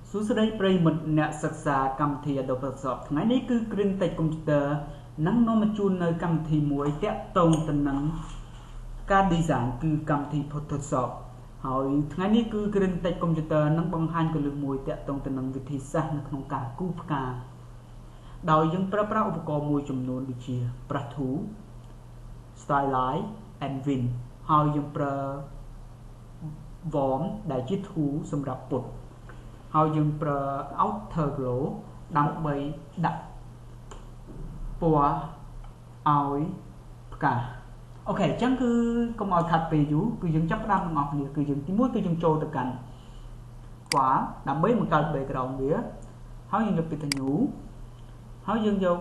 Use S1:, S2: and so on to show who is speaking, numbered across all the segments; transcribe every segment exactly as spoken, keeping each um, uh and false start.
S1: សួស្តីប្រិយមិត្តអ្នកសិក្សាកម្មវិធី Adobe Photoshop ថ្ងៃនេះគឺគ្រឿងតិចកុំព្យូទ័រនឹងនាំមកជូននៅកម្មវិធីមួយទាក់ទងទៅនឹងការ design គឺកម្មវិធី Photoshop ហើយថ្ងៃនេះគឺគ្រឿងតិចកុំព្យូទ័រនឹងបង្ហាញគន្លឹះមួយទាក់ទងទៅនឹងវិធីសាស្ត្រនៅក្នុងការគូរផ្កាដោយយើងប្រើប្រាស់ឧបករណ៍មួយចំនួនដូចជា Brush Tool, Stylize and Win ហើយយើងប្រើ Worm ដែលជា tool សម្រាប់ពុតហើយយើងប្រើ outer glow ដើម្បីដាក់ពណ៌ឲ្យផ្កាអូខេអញ្ចឹងគឺកុំឲ្យខាត់ពេលយូរគឺយើងចាប់ផ្ដើមទាំងអស់គ្នាគឺយើងទីមួយគឺយើងចូលទៅកាន់ពណ៌ដើម្បីបង្កើត background វាហើយយើងយកពី new ហើយយើងយក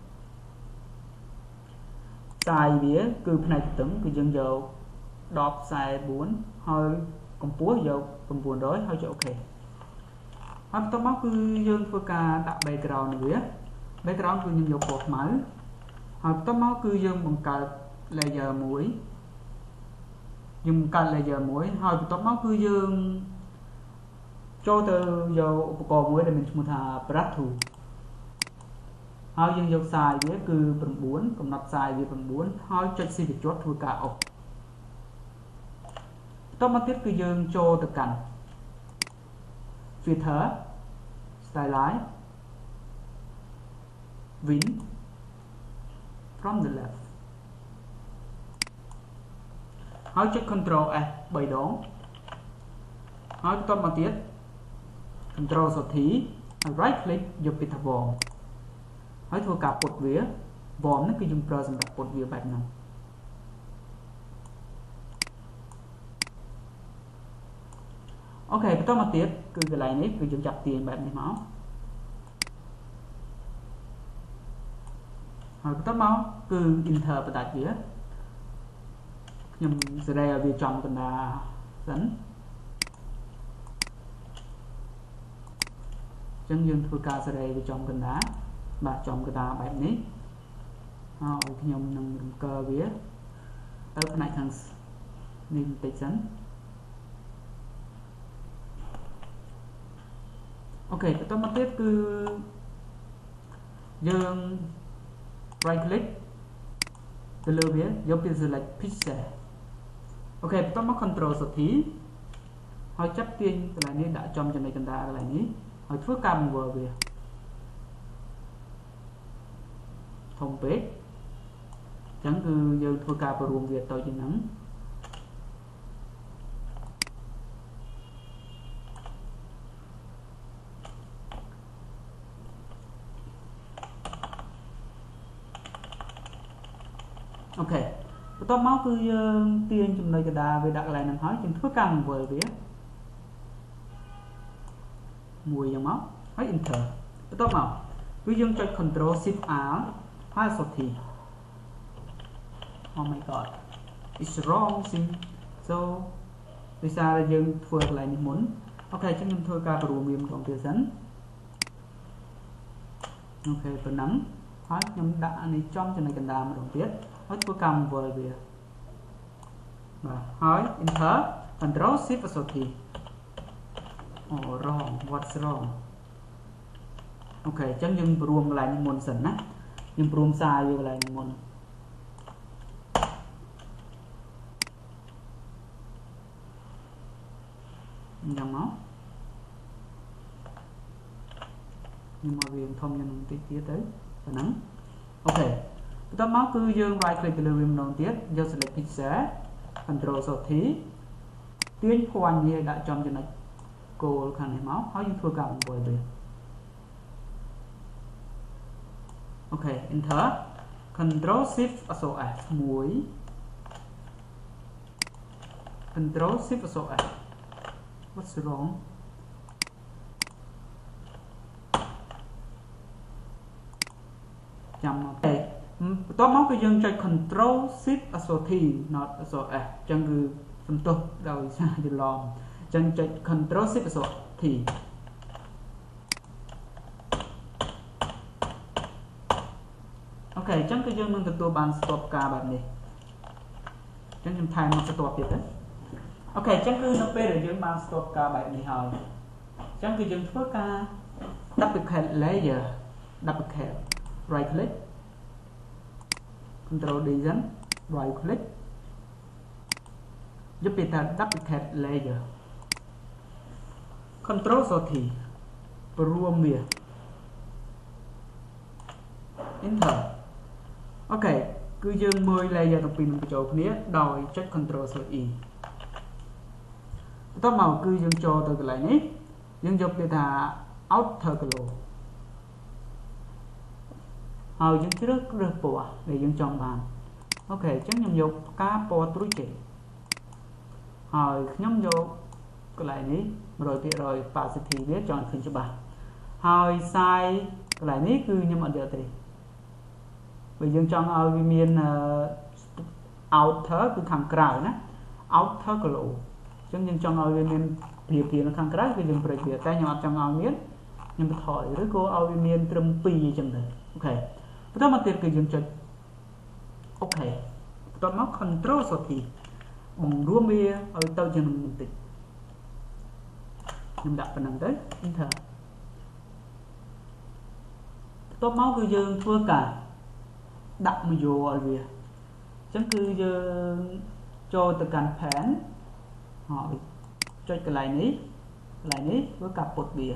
S1: ខ្សែវាគឺផ្នែកទទឹងគឺយើងយកដបខ្សែបួនហើយកម្ពស់យក៩រយហើយចុចអូខេហើយបន្ទាប់មកគឺយើងធ្វើការដាក់ background នេះវា background គឺយើងយកពណ៌ខ្មៅហើយបន្ទាប់មកគឺយើងបង្កើត layer មួយយើងបង្កើត layer មួយហើយបន្ទាប់មកគឺយើងចូលទៅយកឧបករណ៍មួយដែលមានឈ្មោះថា Brush Tool ហើយយើងយកខ្សែវាគឺ៩កំណត់ខ្សែវា៩ហើយចុច shift ជាប់ធ្វើការអុកបន្ទាប់មកទៀតគឺយើងចូលទៅកាន់ filter stylize win from the left ហើយចុច control S បីដងហើយបន្ទាប់មកទៀត control សុធីហើយ right click យកពីថា worm ហើយធ្វើការពុតវា worm នេះគឺយើងប្រើសម្រាប់ពុតវាបែបហ្នឹងអូខេបន្តមកទៀតគឺកន្លែងនេះគឺយើងចាប់ទាញបែបនេះមកហើយបន្តមកគឺ enter បដាច់វាខ្ញុំសេរីឲ្យវាចំកណ្ដាលសិនអញ្ចឹងយើងធ្វើការសេរីវាចំកណ្ដាលបាទចំកណ្ដាលបែបនេះហើយខ្ញុំនឹងរំកើវាទៅផ្នែកខាងនេះបន្តិចសិនអូខេបន្តមកទៀតគឺយើង right click ទៅលើវាយកពី select pixel អូខេបន្តមក control សុធីហើយចាប់ទាញកន្លែងនេះដាក់ចំចំណុចកណ្ដាលកន្លែងនេះហើយធ្វើការបង្វិលវាធំពេកអញ្ចឹងគឺយើងធ្វើការបង្រួមវាតូចជាងហ្នឹងអូខេបន្ទាប់មកគឺយើងទាញចំណុចកណ្ដាលវាដាក់កន្លែងហ្នឹងហើយយើងធ្វើការបង្វិលវាមួយយ៉ាងមកហើយ enter បន្ទាប់មកគឺយើងចុច control shift r ហើយសុធី oh my god it's wrong thing so ដោយសារយើងធ្វើកន្លែងនេះមុនអូខេអញ្ចឹងខ្ញុំធ្វើការបង្រួមវាម្ដងទៀតសិនអូខេប៉ុណ្ណឹងហើយខ្ញុំដាក់អានេះចំចំណុចកណ្ដាលម្ដងទៀតហើយធ្វើការបង្វិលវាបាទហើយ enter control shift សុធី oh wrong what's wrong អូខេអញ្ចឹងយើងព្រមកន្លែងនេះមុនសិនណាយើងព្រមសាយវាកន្លែងនេះមុនអញ្ចឹងមកខ្ញុំមកវាធំយ៉ាងបន្តិចទៀតទៅប៉ុណ្ណឹងអូខេបន្ទាប់មកគឺយើង right click ទៅលើវាម្ដងទៀតយក select pixel control សុធីទាញភ័ណ្ឌវាដាក់ចំចំណុចគោលខាងនេះមកហើយយើងធ្វើការបង្វិលវាអូខេ enter control shift អក្សរ F មួយ control shift អក្សរ F what's wrong ចាំមកទេបន្ទាប់មកគឺយើងចុច control shift អក្សរ T not អក្សរ F អញ្ចឹងគឺសំទោសដោយសារច្រឡំអញ្ចឹងចុច control shift អក្សរ Tអូខេអញ្ចឹងគឺយើងនឹងទទួលបានស្ទាប់ការបែបនេះអញ្ចឹងខ្ញុំថែមមកស្ទាប់ទៀតទៅអូខេអញ្ចឹងគឺនៅពេលដែលយើងបានស្ទាប់ការបែបនេះហើយ chẳng cứ dừng phước ca duplicate layer duplicate right click control D dẫn right click giúp ta duplicate layer control số thì rùm bìa enter ok cứ dương mười layer tập pin chỗ kia đòi check control số y tao màu cứ dương cho từ cái này ní dương giúp người ta outer glow hồi dương trước được bộ để dương chọn bàn ok chắc nhầm dục cá po túi chị hồi nhóm vô cái này ní rồi thì rồi opacity biết chọn khinh cho bạn hồi sai cái này ní cứ như mọi giờ thì bây giờ chọn ở miền outer cứ thằng cào nè outer glow chẳng nhưng trong ao miền địa kia nó khang cái cái dừng phải địa tay nhọt trong ao miến nhưng mà thổi rồi cô ao miền trầm pi chẳng được ok tôi mà tiệt cái dừng chật ok tôi móc control số thì bằng rùa bia ở tàu chân mình tịch nhưng đặt phần năng tới enter tôi móc cái dừng thua cả đặt mà vô ở bia chẳng cứ dừng cho từ cản phản họ cho cái này ní cái này ní với cặp bột bìa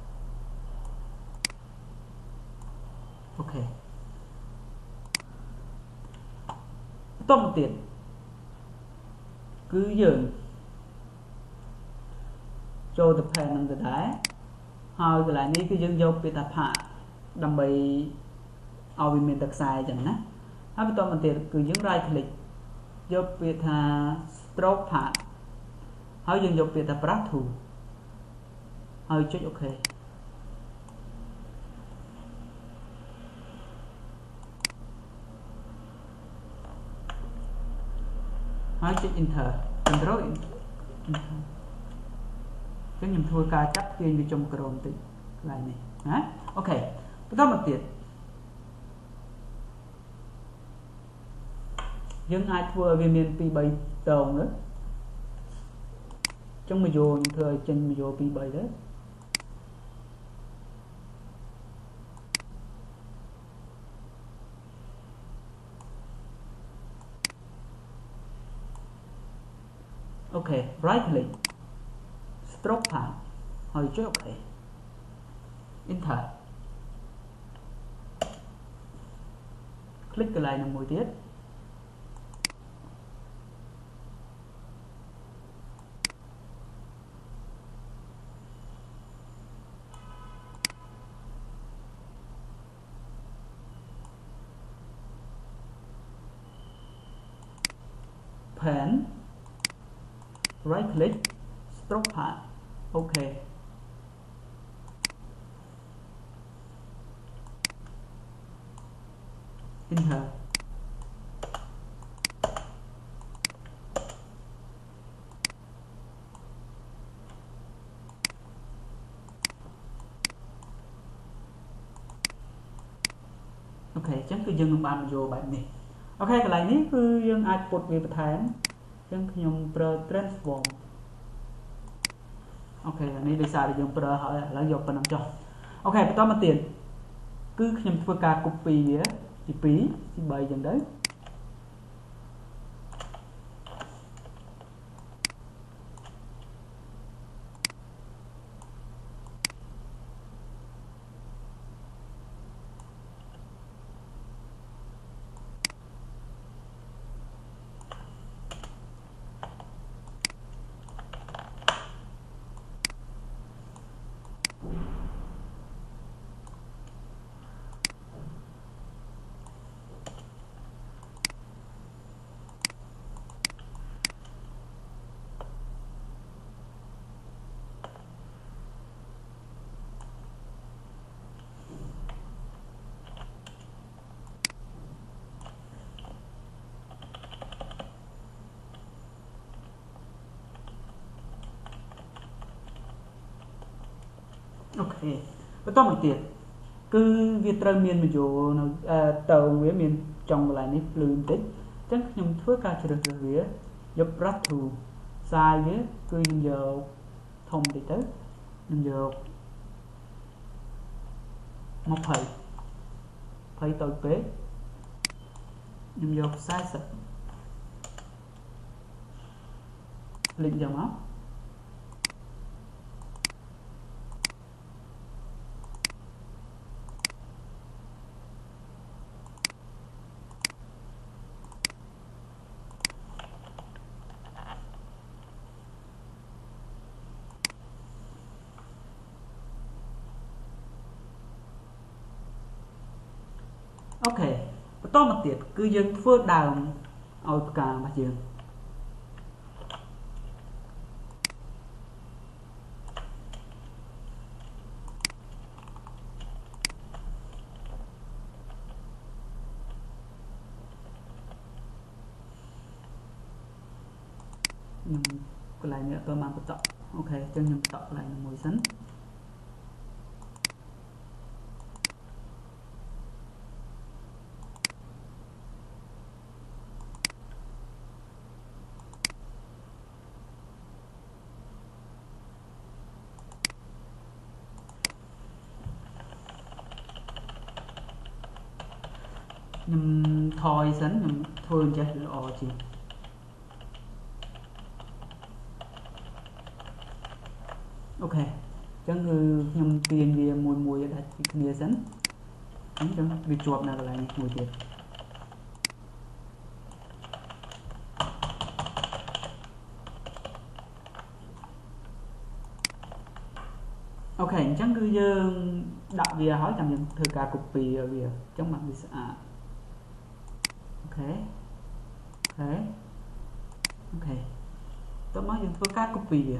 S1: ok tôm tiền cứ dừng cho tập phèn năng cái đá hồi cái này ní cứ dừng vô bị tập hạ đâm bị ao bị miền đặc sai chẳng nè hãy tôm mình tiền cứ dừng right click vô bị thà stroke hạ hơi dừng dục việc tập rác thủ hơi chết ok hơi chết enter control enter cái nhầm thua ca chấp tiền đi trong chrome thì lại này hả ok bắt đầu một tiết nhưng ai thua về miền pi bảy tàu nữa trong mình vô những thời trên mình vô pi bảy đấy ok right click stroke path hồi trước ok enter click cái này là một tiết pen right click stroke path ok enter ok chẳng cứ dừng bàn vô bạn này ok cái này ní cứ dương ai bột về bật tháng chẳng nhung pro transform ok này để xài để dùng pro hỏi là dùng phần năm cho ok bắt đầu mà tiền cứ nhung thua ca copy á thì phí thì bảy dần đấy ok bắt đầu một tiệt cứ việc trời miền mình dù tàu với miền trong lại nếp lươn tích chắc nhung thưa ca chưa được vía giúp rác thù sai với cứ giờ thông thì tới mình vô một phẩy phẩy tới page mình vô size link vào máu okបន្តមកទៀតគឺយើងធ្វើដើមឲ្យផ្ការបស់យើងខ្ញុំកន្លែងនេះអត់ទាន់បានបន្តអូខេអញ្ចឹងខ្ញុំបន្តកន្លែងមួយសិនខ្ញុំថយសិនខ្ញុំធ្វើអញ្ចេះល្អជាងអូខេអញ្ចឹងគឺខ្ញុំទាញវាមួយមួយដាច់ពីគ្នាសិនអញ្ចឹងវាជាប់នៅកន្លែងនេះមួយទៀតអូខេអញ្ចឹងគឺយើងដាក់វាហើយចាំយើងធ្វើការ copy ឲ្យវាអញ្ចឹងបានវាស្អាតអូខេអូខេអូខេតោះមកយើងធ្វើការ copy វា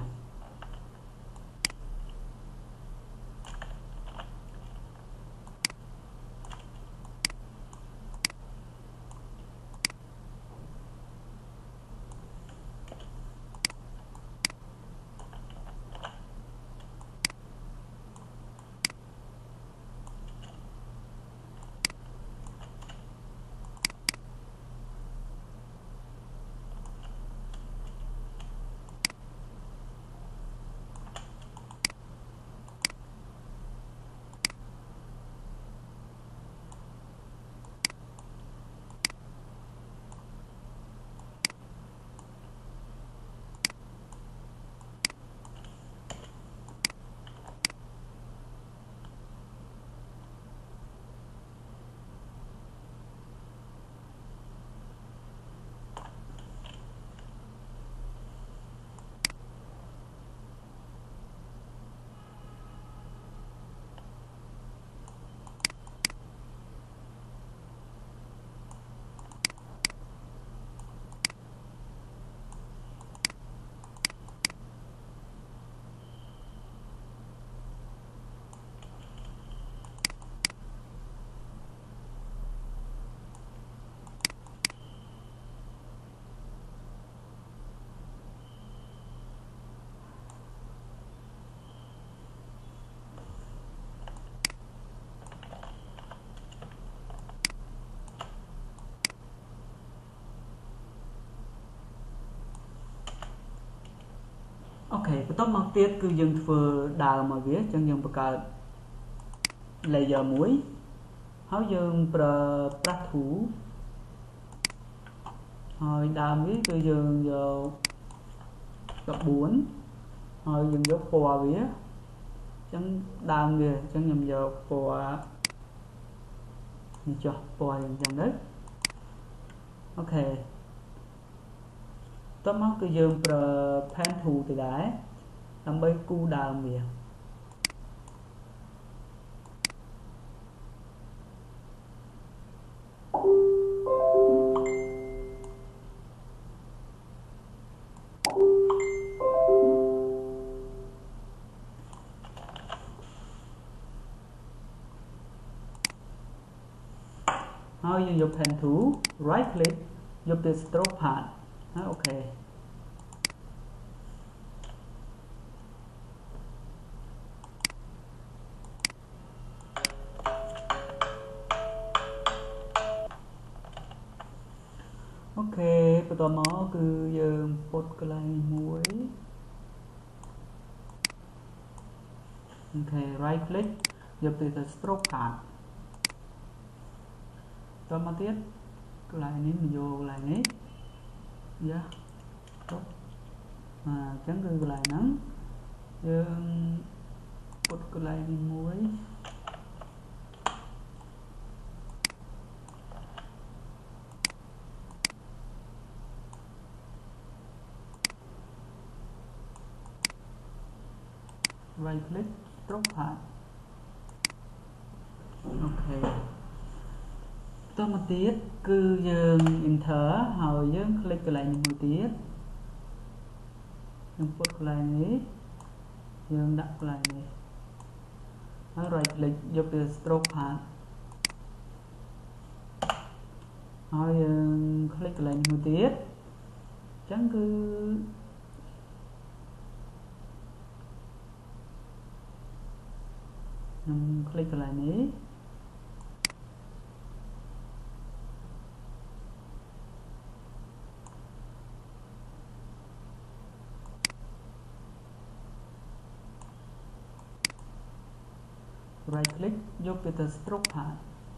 S1: អូខេបន្តមកទៀតគឺយើងធ្វើដើមមកវាអញ្ចឹងយើងបង្កើត layer មួយហើយយើងប្រើប្រាស់ tool ហើយដើមវាគឺយើងយកដប់បួនហើយយើងយកពណ៌វាអញ្ចឹងដើមវាអញ្ចឹងខ្ញុំយកពណ៌នេះចុះពណ៌អញ្ចឹងទៅអូខេតោះមកគឺយើងប្រើ pen tool ទៅដែរដើម្បីគូរដើមវាហើយយើងយក pen tool right click យកទៅ stroke path ហើយអូខេអូខេបន្តមកគឺយើងពុតកន្លែងមួយ ok right click យកទៅ stroke path តមកទៀតកន្លែងនេះមកយកកន្លែងនេះយ៉ាចុះអញ្ចឹងគឺកន្លែងហ្នឹងយើងពុតកន្លែងនេះមួយ right click stroke path អូខេតមកទៀតគឺយើង enter ហើយយើង click កន្លែងនេះមួយទៀតយើងពុតកន្លែងនេះយើងដាក់កន្លែងនេះហើយ right click យកទៅ stroke path ហើយយើង click កន្លែងនេះមួយទៀតអញ្ចឹងគឺ ខ្ញុំ click កន្លែងនេះ right click យកទៅ stroke path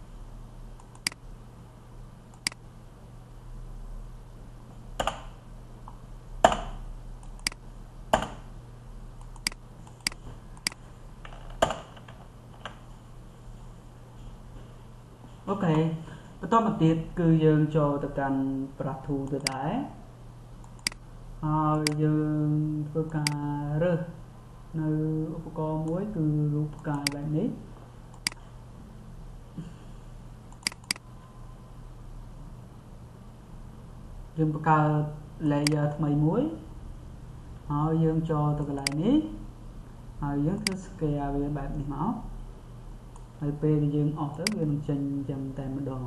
S1: អូខេបន្តមកទៀតគឺយើងចូលទៅកាន់ Brush Tool ទៅដែរហើយយើងធ្វើការរើសនៅឧបករណ៍មួយគឺរូបផ្កាយបែបនេះយើងបង្កើត layer ថ្មីមួយហើយយើងចូលទៅកន្លែងនេះហើយយើងធ្វើ scale វាបែបនេះមកហើយពេលយើងអស់ទៅវានឹងចេញចឹងតែម្ដង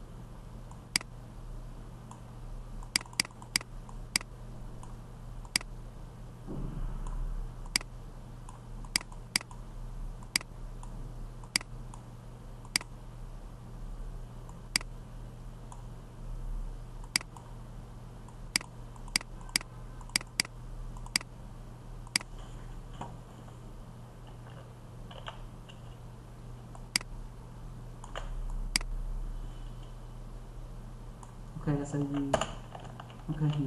S1: ok là xây gì ok thì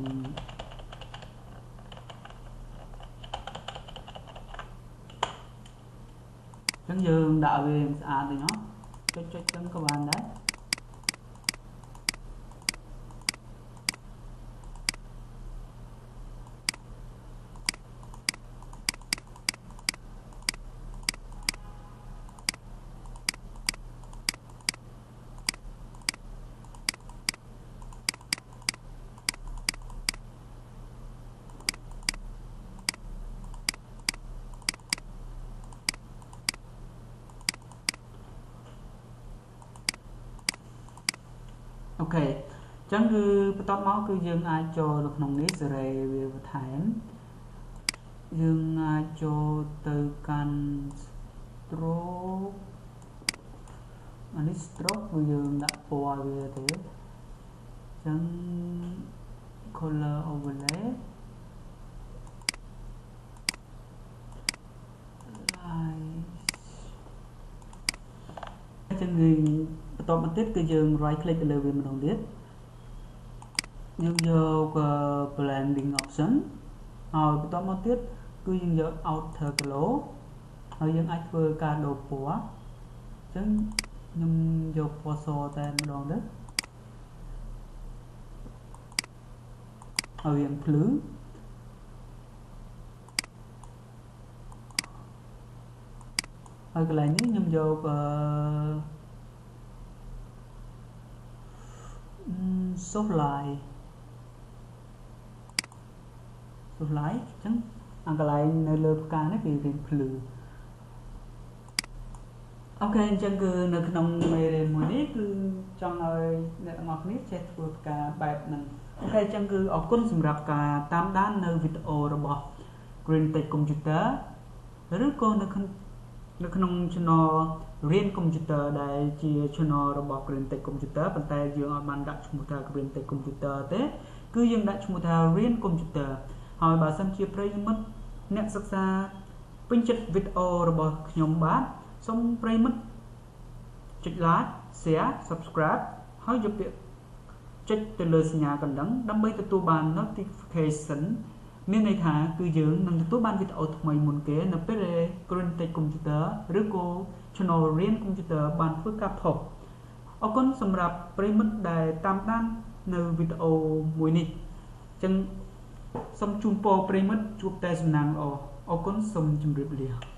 S1: chẳng dường đạo về à thì nó cho cho chẳng các bạn đấy ok chẳng cứ bắt máu cứ dương ai cho được nông nít rồi về thải dương ai cho từ can stroke anh stroke bây giờ đã qua về thế chẳng color overlay chẳng người bắt bắt tiếp cái dương right click lên về mình biết dương vô uh, blending option rồi bắt bắt tiếp cứ dương vô outer glow rồi dương ách vừa cả đồ của chứ nhưng vô photo tên đòn đấy rồi dương blue rồi cái này nhưng vô uh, số lại số lại chẳng ăn cái này nơi lơ ca nó bị bị blue ok chẳng cứ nơi nông mê mùa ní cứ trong nơi nè ngọt nít chết vừa cả bài này ok chẳng cứ ở con sầm rạp cả tám đán nơi video rồi bỏ Green Tech Computer rồi con nơi con nơi nông cho nó riêng computer đây chia cho nó robot Green Tech Computer bàn tay dương ở bàn đặt một thằng Green Tech Computer thế cứ dương đặt một thằng riêng computer hỏi bà xem chia play mất nét sắc xa ពេញចិត្តវីដេអូរបស់ខ្ញុំបាទសូមប្រិយមិត្តចុច like share subscribe ហើយយកពាក្យចុចទៅលើសញ្ញាកណ្ដឹងដើម្បីទទួលបាន notification មានន័យថាគឺយើងនឹងទទួលបានវីដេអូថ្មីមុនគេនៅពេលដែល Grintech Computer ឬក៏ Channel រៀន Computer បានធ្វើការផុសអរគុណសម្រាប់ប្រិយមិត្តដែលតាមដាននៅវីដេអូមួយនេះអញ្ចឹងសូមជូនពរប្រិយមិត្តជួបតែសំណាងល្អអរគុណសូមជម្រាបលា